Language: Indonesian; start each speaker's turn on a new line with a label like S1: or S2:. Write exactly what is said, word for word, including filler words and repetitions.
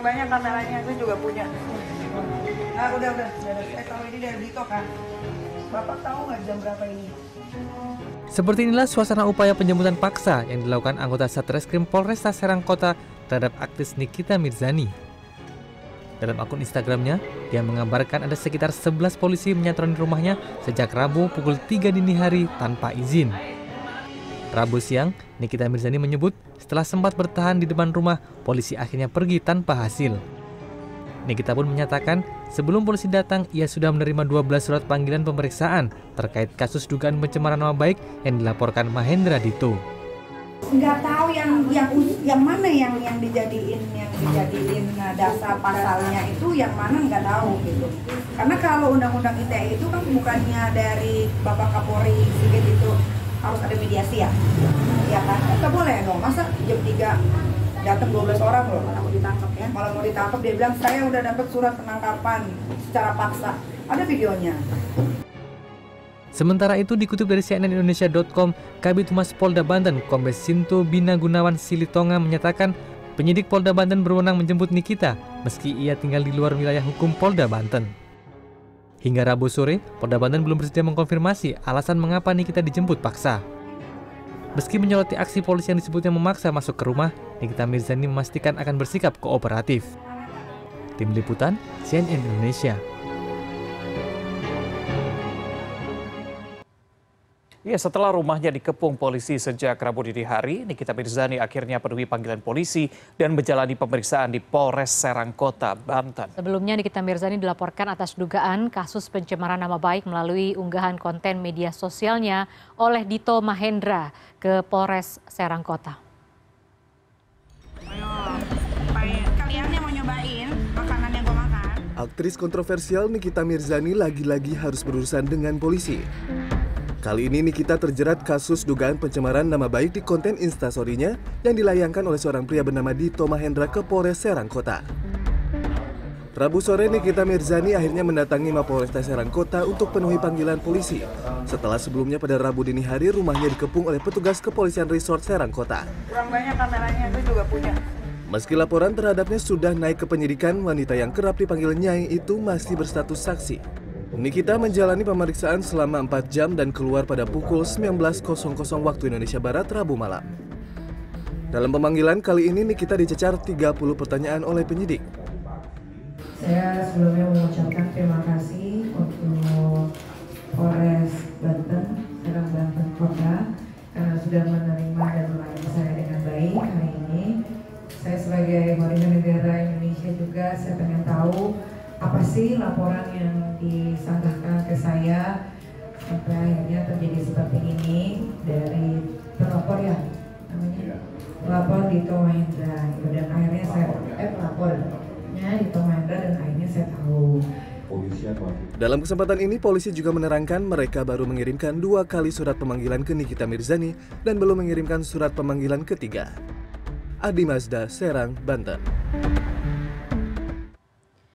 S1: banyak kameranya, gue juga punya. Nah, udah, udah. Eh, kalau ini dari Dito kan. Bapak tahu nggak jam berapa ini?
S2: Seperti inilah suasana upaya penjemputan paksa yang dilakukan anggota Satreskrim Polresta Serang Kota terhadap aktris Nikita Mirzani. Dalam akun Instagramnya, dia mengabarkan ada sekitar sebelas polisi menyatroni rumahnya sejak Rabu pukul tiga dini hari tanpa izin. Rabu siang, Nikita Mirzani menyebut setelah sempat bertahan di depan rumah, polisi akhirnya pergi tanpa hasil. Nikita pun menyatakan sebelum polisi datang, ia sudah menerima dua belas surat panggilan pemeriksaan terkait kasus dugaan pencemaran nama baik yang dilaporkan Mahendra Dito.
S3: Nggak tahu yang yang yang mana yang yang dijadiin yang dijadiin dasar pasalnya itu yang mana nggak tahu gitu. Karena kalau undang-undang I T E itu kan bukannya dari Bapak Kapolri Sigit itu harus ada mediasi ya, ya kan? Nggak boleh dong, masa jam tiga datang dua belas orang loh, kalau mau ditangkap ya. Kalau mau ditangkap dia bilang saya udah dapat surat penangkapan secara paksa. Ada videonya.
S2: Sementara itu dikutip dari C N N Indonesia dot com, Kabid Humas Polda Banten, Kombes Sinto Bina Gunawan Silitonga menyatakan penyidik Polda Banten berwenang menjemput Nikita meski ia tinggal di luar wilayah hukum Polda Banten. Hingga Rabu sore, Polda Banten belum bersedia mengkonfirmasi alasan mengapa Nikita dijemput paksa. Meski menyoroti aksi polisi yang disebutnya memaksa masuk ke rumah, Nikita Mirzani memastikan akan bersikap kooperatif. Tim Liputan, C N N Indonesia.
S4: Ya, setelah rumahnya dikepung polisi sejak Rabu dini hari, Nikita Mirzani akhirnya penuhi panggilan polisi dan menjalani pemeriksaan di Polres Serang Kota, Banten.
S5: Sebelumnya Nikita Mirzani dilaporkan atas dugaan kasus pencemaran nama baik melalui unggahan konten media sosialnya oleh Dito Mahendra ke Polres Serang Kota.
S1: Ayo, kalian yang mau nyobain makanan yang gue makan.
S6: Aktris kontroversial Nikita Mirzani lagi-lagi harus berurusan dengan polisi. Kali ini Nikita terjerat kasus dugaan pencemaran nama baik di konten instastory-nya yang dilayangkan oleh seorang pria bernama Dito Mahendra ke Polres Serang Kota. Rabu sore Nikita Mirzani akhirnya mendatangi Mapolresta Serang Kota untuk penuhi panggilan polisi. Setelah sebelumnya pada Rabu dini hari rumahnya dikepung oleh petugas kepolisian resort Serang Kota.
S1: Kurang banyak kameranya, gue juga punya.
S6: Meski laporan terhadapnya sudah naik ke penyidikan, wanita yang kerap dipanggil Nyai itu masih berstatus saksi. Nikita menjalani pemeriksaan selama empat jam dan keluar pada pukul sembilan belas waktu Indonesia Barat Rabu malam. Dalam pemanggilan kali ini Nikita dicecar tiga puluh pertanyaan oleh penyidik.
S7: Saya sebelumnya mengucapkan terima kasih untuk Polres Banten, Serang Banten Kota karena sudah menerima dan melayani saya dengan baik hari ini. Saya sebagai warga negara Indonesia juga saya pengen tahu apa sih laporan yang disangkakan ke saya sampai akhirnya terjadi seperti ini dari pelapor ya namanya pelapor Dito Mahendra dan akhirnya saya eh pelapornya Dito Mahendra dan akhirnya saya tahu.
S6: Dalam kesempatan ini polisi juga menerangkan mereka baru mengirimkan dua kali surat pemanggilan ke Nikita Mirzani dan belum mengirimkan surat pemanggilan ketiga. Adi Mazda, Serang, Banten.